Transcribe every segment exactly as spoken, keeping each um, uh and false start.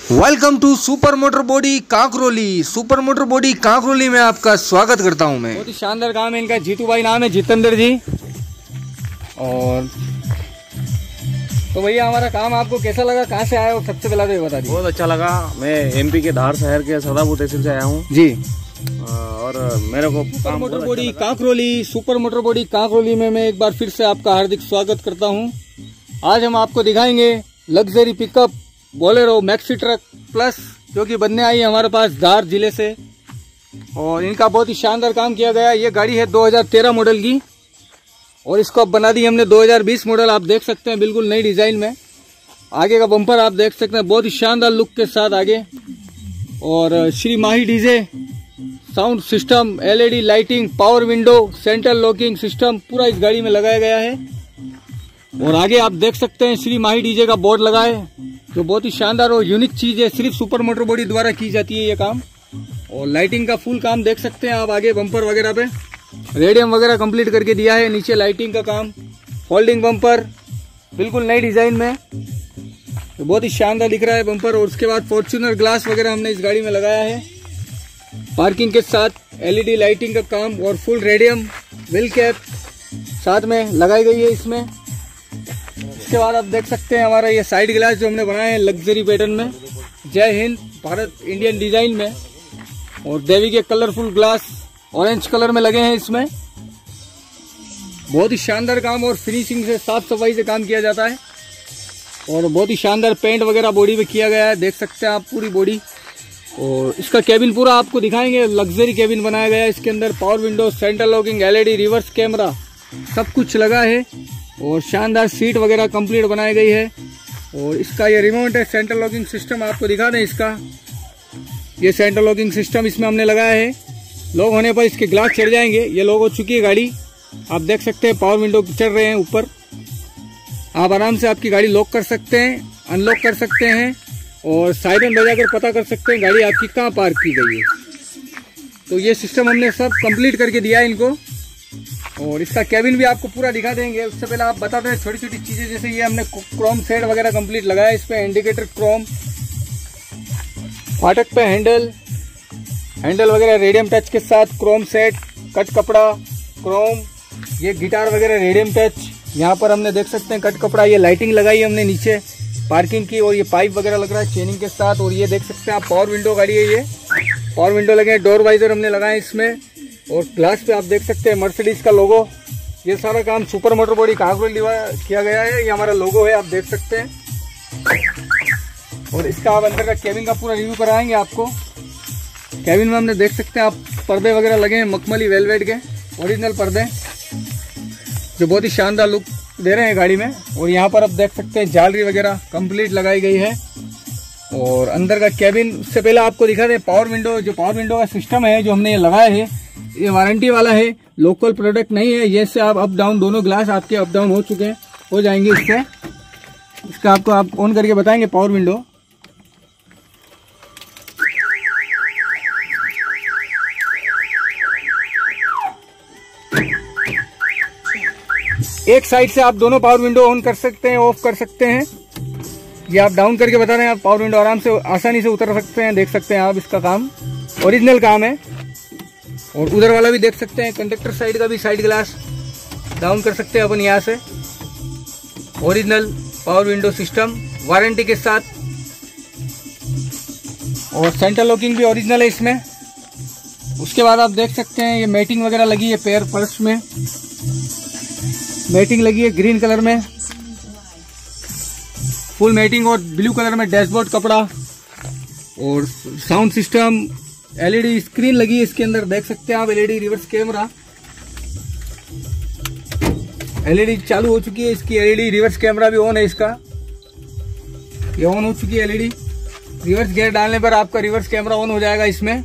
Welcome to super motor body Kankroli. Super motor body Kankroli में आपका स्वागत करता हूं मैं। बहुत ही शानदार काम है इनका। जीतू भाई नाम है, जितेंद्र जी। और तो भैया हमारा काम आपको कैसा लगा, कहाँ से आए हो, सबसे पहले तो ये बता दीजिए। बहुत अच्छा लगा। मैं एमपी के धार शहर के सदापुर तहसील से आया हूँ जी। और मेरे को super motor body Kankroli super motor body Kankroli में मैं एक बार फिर से आपका हार्दिक स्वागत करता हूँ। आज हम आपको दिखाएंगे luxury pickup Bolero maxi truck plus, जो कि बनने आई है हमारे पास धार जिले से। और इनका बहुत ही शानदार काम किया गया। ये गाड़ी है दो हज़ार तेरह मॉडल की और इसको अब बना दी हमने दो हज़ार बीस मॉडल। आप देख सकते हैं बिल्कुल नई डिजाइन में। आगे का बम्पर आप देख सकते हैं बहुत ही शानदार लुक के साथ आगे। और Shri Mahi DJ sound system, LED lighting, power window, central locking system पूरा इस गाड़ी में लगाया गया है। और आगे आप देख सकते हैं श्री माही डीजे का बोर्ड लगा है, जो बहुत ही शानदार और यूनिक चीज है। सिर्फ सुपर मोटर बॉडी द्वारा की जाती है ये काम। और लाइटिंग का फुल काम देख सकते हैं आप आगे बम्पर वगैरह पे। रेडियम वगैरह कंप्लीट करके दिया है। नीचे लाइटिंग का काम, फोल्डिंग बम्पर बिल्कुल नई डिजाइन में, तो बहुत ही शानदार दिख रहा है बम्पर। और उसके बाद फॉर्च्यूनर ग्लास वगैरह हमने इस गाड़ी में लगाया है। पार्किंग के साथ एलईडी लाइटिंग का काम और फुल रेडियम व्हील कैप साथ में लगाई गई है इसमें। इसके बाद आप देख सकते हैं हमारा ये साइड ग्लास जो हमने बनाया है लग्जरी पैटर्न में, जय हिंद भारत इंडियन डिजाइन में। और देवी के कलरफुल ग्लास ऑरेंज कलर में लगे हैं इसमें। बहुत ही शानदार काम और फिनिशिंग से, साफ सफाई से काम किया जाता है। और बहुत ही शानदार पेंट वगैरह बॉडी पे किया गया है, देख सकते हैं आप पूरी बॉडी। और इसका केबिन पूरा आपको दिखाएंगे। लग्जरी केबिन बनाया गया है। इसके अंदर power window, central locking, LED, reverse camera सब कुछ लगा है। और शानदार सीट वगैरह कंप्लीट बनाई गई है। और इसका ये रिमोट है, सेंट्रल लॉकिंग सिस्टम आपको दिखा दें। इसका ये सेंट्रल लॉकिंग सिस्टम इसमें हमने लगाया है। लॉक होने पर इसके ग्लास चढ़ जाएंगे। ये लॉक हो चुकी है गाड़ी, आप देख सकते हैं। पावर विंडो चढ़ रहे हैं ऊपर। आप आराम से आपकी गाड़ी लॉक कर सकते हैं, अनलॉक कर सकते हैं और साइरन बजाकर पता कर सकते हैं गाड़ी आपकी कहाँ पार्क की गई है। तो ये सिस्टम हमने सब कंप्लीट करके दिया है इनको। और इसका केबिन भी आपको पूरा दिखा देंगे। उससे पहले आप बता दें छोटी छोटी चीजें, जैसे ये हमने क्रोम सेट वगैरह कंप्लीट लगाया है। इस पे इंडिकेटर क्रोम, फाटक पे हैंडल हैंडल वगैरह रेडियम टच के साथ क्रोम सेट, कट कपड़ा क्रोम, ये गिटार वगैरह रेडियम टच। यहाँ पर हमने देख सकते हैं कट कपड़ा। ये लाइटिंग लगाई है हमने नीचे पार्किंग की। और ये पाइप वगैरह लग रहा है चेनिंग के साथ। और ये देख सकते हैं आप पावर विंडो गाड़ी है, ये पावर विंडो लगे हैं। डोर वाइजर हमने लगाए इसमें। और ग्लास पे आप देख सकते हैं मर्सिडीज का लोगो। ये सारा काम सुपर मोटर बॉडी कांकरोली किया गया है। ये हमारा लोगो है, आप देख सकते हैं। और इसका आप अंदर का केबिन का पूरा रिव्यू कराएंगे आपको। केबिन में हमने देख सकते हैं आप पर्दे वगैरह लगे हैं, मखमली वेलवेट के ओरिजिनल पर्दे, जो बहुत ही शानदार लुक दे रहे हैं गाड़ी में। और यहाँ पर आप देख सकते हैं जालरी वगैरह कंप्लीट लगाई गई है। और अंदर का केबिन से पहले आपको दिखा दें पावर विंडो। जो पावर विंडो का सिस्टम है जो हमने ये लगाया है, ये वारंटी वाला है, लोकल प्रोडक्ट नहीं है। ये से आप अप डाउन दोनों ग्लास आपके अप डाउन हो चुके हैं, हो जाएंगे इससे। इसका आपको आप ऑन करके बताएंगे पावर विंडो। एक साइड से आप दोनों पावर विंडो ऑन कर सकते हैं, ऑफ कर सकते हैं। ये आप डाउन करके बता रहे हैं, आप पावर विंडो आराम से आसानी से उतर सकते हैं। देख सकते हैं आप, इसका काम ओरिजिनल काम है। और उधर वाला भी देख सकते हैं, कंडक्टर साइड का भी साइड ग्लास डाउन कर सकते हैं अपन यहाँ से। Original power window system warranty के साथ। और सेंट्रल लॉकिंग भी ओरिजिनल है इसमें। उसके बाद आप देख सकते हैं ये मैटिंग वगैरह लगी है, पैर फर्श में मैटिंग लगी है ग्रीन कलर में, फुल मैटिंग। और ब्लू कलर में डैशबोर्ड कपड़ा। और साउंड सिस्टम, एलईडी स्क्रीन लगी है इसके अंदर, देख सकते हैं आप। एलईडी रिवर्स कैमरा, एलईडी चालू हो चुकी है इसकी। एलईडी रिवर्स कैमरा भी ऑन है इसका, ये ऑन हो चुकी है एलईडी। रिवर्स गियर डालने पर आपका रिवर्स कैमरा ऑन हो जाएगा इसमें।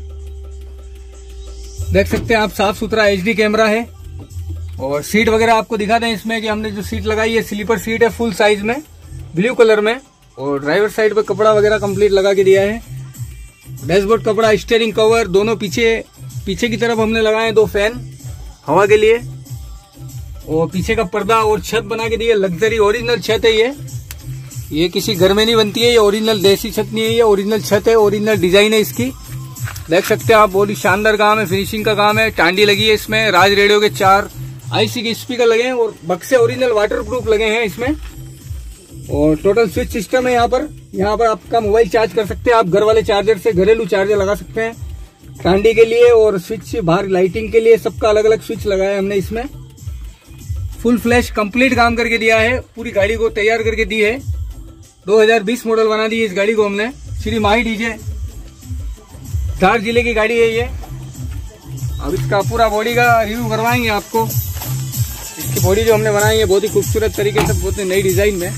देख सकते हैं आप, साफ सुथरा एचडी कैमरा है। और सीट वगैरह आपको दिखा दें इसमें कि हमने जो सीट लगाई है स्लीपर सीट है, फुल साइज में, ब्लू कलर में। और ड्राइवर साइड पर कपड़ा वगैरह कंप्लीट लगा के दिया है। डैशबोर्ड कपड़ा, स्टीयरिंग कवर दोनों पीछे पीछे की तरफ हमने लगाए हैं दो फैन हवा के लिए। और पीछे का पर्दा और छत बना के दी है, लग्जरी ओरिजिनल छत है ये। ये किसी घर में नहीं बनती है, ये ओरिजिनल देसी छत नहीं है, ये ओरिजिनल छत है, ओरिजिनल डिजाइन है इसकी। देख सकते हैं आप, बहुत ही शानदार काम है, फिनिशिंग का काम है। टांडी लगी है इसमें, राज रेडियो के चार आईसी के स्पीकर लगे हैं और बक्से ओरिजिनल वाटर प्रूफ लगे हैं इसमें। और टोटल स्विच सिस्टम है यहाँ पर। यहाँ पर आपका मोबाइल चार्ज कर सकते हैं आप घर वाले चार्जर से, घरेलू चार्जर लगा सकते हैं टांडी के लिए। और स्विच बाहर लाइटिंग के लिए सबका अलग अलग स्विच लगाया है हमने इसमें। फुल फ्लैश कंप्लीट काम करके दिया है, पूरी गाड़ी को तैयार करके दी है। दो हज़ार बीस मॉडल बना दी है इस गाड़ी को हमने। श्री माही डीजे, धार जिले की गाड़ी है ये। अब इसका पूरा बॉडी का रिव्यू करवाएंगे आपको। इसकी बॉडी जो हमने बनाई है बहुत ही खूबसूरत तरीके से, बहुत ही नई डिजाइन में।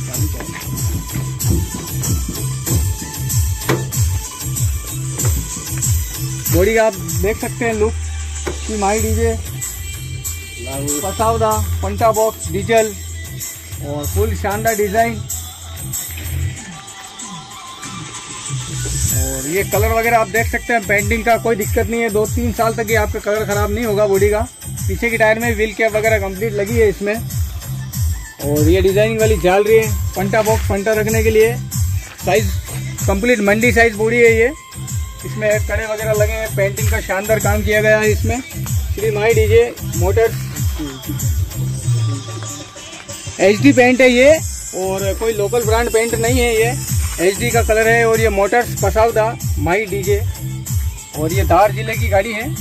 बॉडी का आप देख सकते हैं लुक। श्री माही डीजे, पसावदा, पंटा बॉक्स, डीजल और फुल शानदार डिजाइन। और ये कलर वगैरह आप देख सकते हैं, पेंटिंग का कोई दिक्कत नहीं है। दो तीन साल तक ये आपका कलर खराब नहीं होगा बॉडी का। पीछे की टायर में व्हील कैप वगैरह कंप्लीट लगी है इसमें। और ये डिजाइनिंग वाली जाल रही है, पंटा बॉक्स पंटा रखने के लिए। साइज कंप्लीट मंडी साइज बॉडी है ये। इसमें कड़े वगैरह लगे हैं, पेंटिंग का शानदार काम किया गया है इसमें। Shri Mahi DJ motors, HD paint है ये और कोई लोकल ब्रांड पेंट नहीं है ये, एचडी का कलर है। और ये मोटर्स पसावदा माही डीजे, और ये धार जिले की गाड़ी है।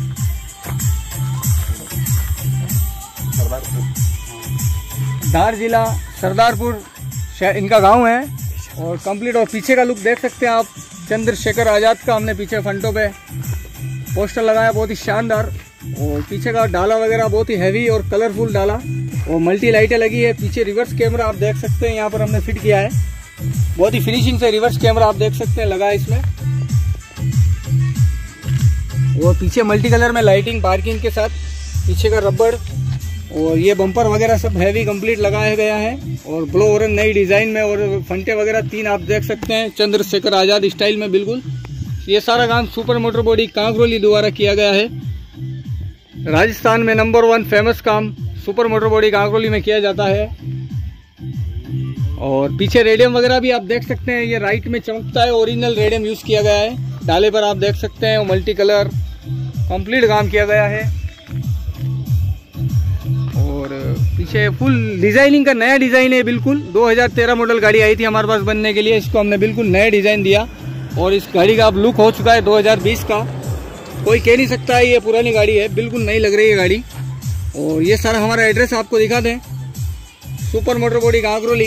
धार जिला सरदारपुर इनका गांव है। और कंप्लीट, और पीछे का लुक देख सकते हैं आप, चंद्रशेखर आजाद का हमने पीछे फ्रंटों पे पोस्टर लगाया, बहुत ही शानदार। और पीछे का डाला वगैरह बहुत ही हैवी और कलरफुल डाला, और मल्टी लाइटें लगी है। पीछे रिवर्स कैमरा आप देख सकते हैं, यहाँ पर हमने फिट किया है। बहुत ही फिनिशिंग से रिवर्स कैमरा आप देख सकते हैं लगा है इसमें। और पीछे मल्टी कलर में लाइटिंग पार्किंग के साथ, पीछे का रबड़ और ये बम्पर वगैरह सब हैवी कंप्लीट लगाया गया है। और ब्लो ऑरेंज नई डिजाइन में, और फंटे वगैरह तीन आप देख सकते हैं चंद्रशेखर आजाद स्टाइल में बिल्कुल। ये सारा काम सुपर मोटर बॉडी कांकरोली द्वारा किया गया है। राजस्थान में नंबर वन फेमस काम सुपर मोटर बॉडी कांकरोली में किया जाता है। और पीछे रेडियम वगैरह भी आप देख सकते हैं, ये राइट में चमकता है, ओरिजिनल रेडियम यूज किया गया है। डाले पर आप देख सकते हैं मल्टी कलर कंप्लीट काम किया गया है। और पीछे फुल डिजाइनिंग का नया डिजाइन है बिल्कुल। दो हज़ार तेरह मॉडल गाड़ी आई थी हमारे पास बनने के लिए, इसको हमने बिल्कुल नया डिजाइन दिया। और इस गाड़ी का अब लुक हो चुका है दो हज़ार बीस का। कोई कह नहीं सकता है ये पुरानी गाड़ी है, बिल्कुल नई लग रही है गाड़ी। और ये सारा हमारा एड्रेस आपको दिखा दें, सुपर मोटर बॉडी कांकरोली,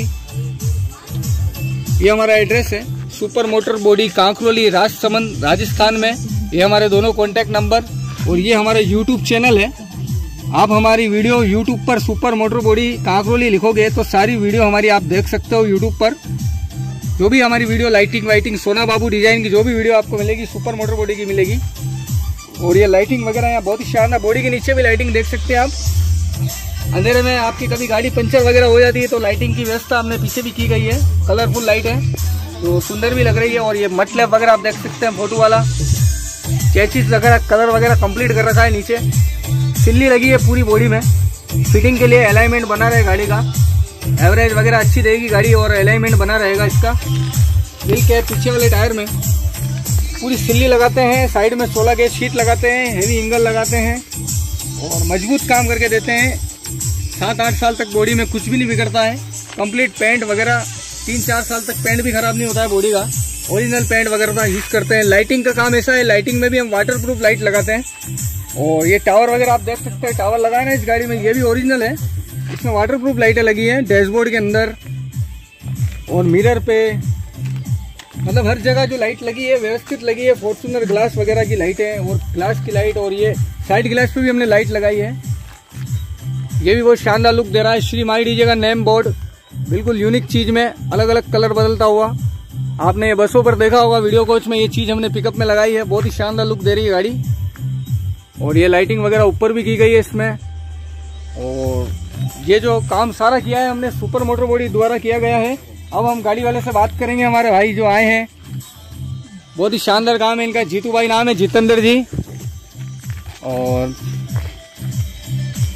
ये हमारा एड्रेस है। Super motor body Kankroli, Rajsamand Rajasthan में। ये हमारे दोनों कॉन्टैक्ट नंबर, और ये हमारा यूट्यूब चैनल है। आप हमारी वीडियो यूट्यूब पर सुपर मोटर बॉडी कांकरोली लिखोगे तो सारी वीडियो हमारी आप देख सकते हो यूट्यूब पर। जो भी हमारी वीडियो लाइटिंग वाइटिंग सोना बाबू डिजाइन की जो भी वीडियो आपको मिलेगी सुपर मोटर बॉडी की मिलेगी। और ये लाइटिंग वगैरह यहाँ बहुत ही शानदार, बॉडी के नीचे भी लाइटिंग देख सकते हैं आप। अंधेरे में आपकी कभी गाड़ी पंचर वगैरह हो जाती है तो लाइटिंग की व्यवस्था हमने पीछे भी की गई है। कलरफुल लाइट है तो सुंदर भी लग रही है। और ये मटलैप वगैरह आप देख सकते हैं फोटो वाला, चेचिस वगैरह कलर वगैरह कंप्लीट कर रखा है। नीचे सिल्ली लगी है पूरी बॉडी में, फिटिंग के लिए अलाइनमेंट बना रहे गाड़ी का। एवरेज वगैरह अच्छी देगी गाड़ी और अलाइनमेंट बना रहेगा इसका। व्हील कैप पीछे वाले टायर में पूरी सिल्ली लगाते हैं, साइड में सोलह गेज शीट लगाते हैं, हेवी एंगल लगाते हैं और मजबूत काम करके देते हैं। सात आठ साल तक बॉडी में कुछ भी नहीं बिगड़ता है। कंप्लीट पेंट वगैरह तीन चार साल तक पेंट भी खराब नहीं होता है बॉडी का। ओरिजिनल पेंट वगैरह यूज करते हैं। लाइटिंग का काम ऐसा है, लाइटिंग में भी हम वाटर प्रूफ लाइट लगाते हैं। और ये टावर वगैरह आप देख सकते हैं, टावर लगाए ना इस गाड़ी में, ये भी ओरिजिनल है। इसमें वाटर प्रूफ लाइटें लगी हैं डैशबोर्ड के अंदर और मिरर पे, मतलब हर जगह जो लाइट लगी है व्यवस्थित लगी है। फॉर्च्यूनर ग्लास वगैरह की लाइट है और ग्लास की लाइट, और ये साइड ग्लास पे भी हमने लाइट लगाई है। ये भी बहुत शानदार लुक दे रहा है। श्री माही डीजे का नेम बोर्ड बिल्कुल यूनिक चीज में, अलग अलग कलर बदलता हुआ। आपने ये बसों पर देखा होगा, वीडियो कोच में ये चीज हमने पिकअप में लगाई है। बहुत ही शानदार लुक दे रही है गाड़ी। और ये लाइटिंग वगैरह ऊपर भी की गई है इसमें। और ये जो काम सारा किया है हमने सुपर मोटर बॉडी द्वारा किया गया है। अब हम गाड़ी वाले से बात करेंगे, हमारे भाई जो आए हैं। बहुत ही शानदार काम है इनका, जीतू भाई नाम है, जितेंद्र जी। और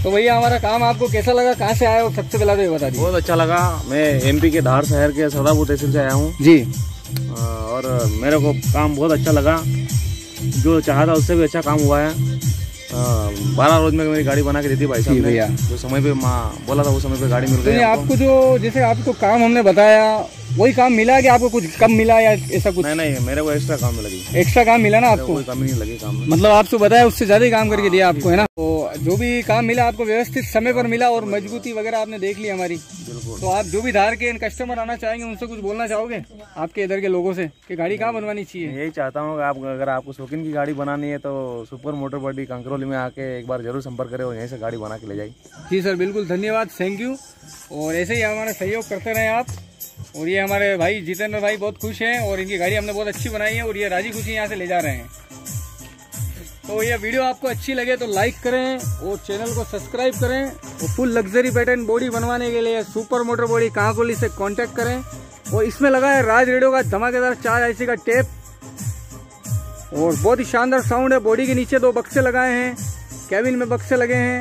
तो भैया हमारा काम आपको कैसा लगा, कहाँ से आया हो, सबसे पहले तो ये बता दीजिए। बहुत अच्छा लगा। मैं एमपी के धार शहर के सदाबू तहसील से आया हूँ जी। और मेरे को काम बहुत अच्छा लगा, जो चाहा था उससे भी अच्छा काम हुआ है। बारह रोज में मेरी गाड़ी बना के देती भाई साहब ने, जो समय पे माँ बोला था वो समय पे गाड़ी मिल गई। आपको जो जैसे आपको काम हमने बताया वही काम मिला कि आपको कुछ कम मिला या ऐसा कुछ? नहीं नहीं, मेरे को एक्स्ट्रा काम लगी। एक्स्ट्रा काम मिला ना आपको? कोई कमी नहीं लगी काम में। मतलब आपसे बताया उससे ज्यादा ही काम करके दिया आपको, है ना? तो जो भी काम मिला आपको व्यवस्थित समय पर मिला और मजबूती वगैरह आपने देख ली हमारी। तो आप जो भी धार के कस्टमर आना चाहेंगे उनसे कुछ बोलना चाहोगे आपके इधर के लोगों से कि गाड़ी कहाँ बनवानी चाहिए? यही चाहता हूँ आप अगर आपको शौकीन की गाड़ी बनानी है तो सुपर मोटर बॉडी कांकरोली में आके एक बार जरूर संपर्क करें और यहीं से गाड़ी बना के ले जाए। जी सर, बिल्कुल धन्यवाद, थैंक यू। और ऐसे ही हमारा सहयोग करते रहे आप। और ये हमारे भाई जितेंद्र भाई बहुत खुश हैं और इनकी गाड़ी हमने बहुत अच्छी बनाई है और ये राजी खुशी यहाँ से ले जा रहे हैं। तो ये वीडियो आपको अच्छी लगे तो लाइक करें और चैनल को सब्सक्राइब करें। और फुल लग्जरी पैटर्न बॉडी बनवाने के लिए सुपर मोटर बॉडी कांकोली से कांटेक्ट करें। और इसमें लगा है राज रेडियो का धमाकेदार चार आईसी का टेप और बहुत ही शानदार साउंड है। बॉडी के नीचे दो बक्से लगाए हैं, कैबिन में बक्से लगे हैं,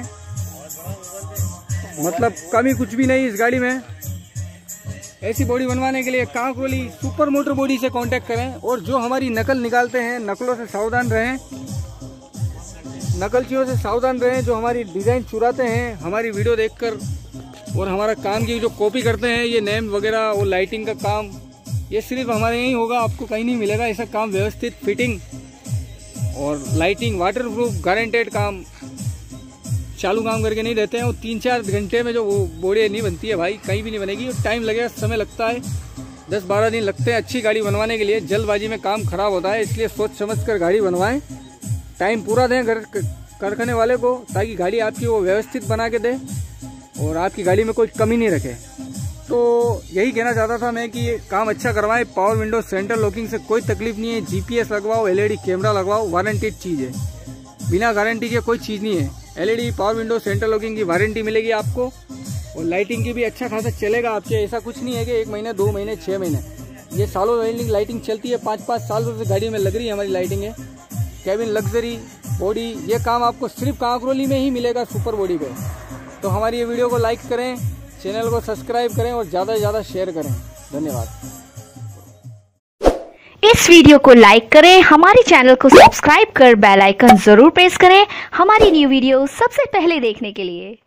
मतलब कमी कुछ भी नहीं इस गाड़ी में। ऐसी बॉडी बनवाने के लिए कांकोली सुपर मोटर बॉडी से कांटेक्ट करें। और जो हमारी नकल निकालते हैं, नकलों से सावधान रहें, नकलचियों से सावधान रहें जो हमारी डिज़ाइन चुराते हैं हमारी वीडियो देखकर और हमारा काम की जो कॉपी करते हैं। ये नेम वगैरह और लाइटिंग का काम ये सिर्फ हमारे यहीं होगा, आपको कहीं नहीं मिलेगा ऐसा काम। व्यवस्थित फिटिंग और लाइटिंग वाटर प्रूफ गारंटेड काम, चालू काम करके नहीं देते हैं। और तीन चार घंटे में जो वो बॉडी नहीं बनती है भाई, कहीं भी नहीं बनेगी। टाइम लगेगा, समय लगता है, दस बारह दिन लगते हैं अच्छी गाड़ी बनवाने के लिए। जल्दबाजी में काम खराब होता है, इसलिए सोच समझ कर गाड़ी बनवाएं। टाइम पूरा दें घर कारखाने वाले को ताकि गाड़ी आपकी वो व्यवस्थित बना के दे और आपकी गाड़ी में कोई कमी नहीं रखे। तो यही कहना चाहता था मैं कि ये काम अच्छा करवाएं। पावर विंडो सेंटर लॉकिंग से कोई तकलीफ नहीं है। जीपीएस लगवाओ, एलईडी कैमरा लगवाओ, वारंटेड चीज़ है, बिना गारंटी के कोई चीज़ नहीं है। LED power window centre locking की वारंटी मिलेगी आपको और लाइटिंग की भी अच्छा खासा चलेगा आपके। ऐसा कुछ नहीं है कि एक महीने दो महीने छः महीने, ये सालों लाइटिंग लाइटिंग चलती है। पाँच पाँच साल से गाड़ी में लग रही है हमारी लाइटिंग है। कैबिन लग्जरी बॉडी, ये काम आपको सिर्फ कांकरोली में ही मिलेगा सुपर बॉडी पे। तो हमारी ये वीडियो को लाइक करें, चैनल को सब्सक्राइब करें और ज़्यादा से ज़्यादा शेयर करें। धन्यवाद। इस वीडियो को लाइक करें, हमारे चैनल को सब्सक्राइब कर बेल आइकन जरूर प्रेस करें हमारी न्यू वीडियो सबसे पहले देखने के लिए।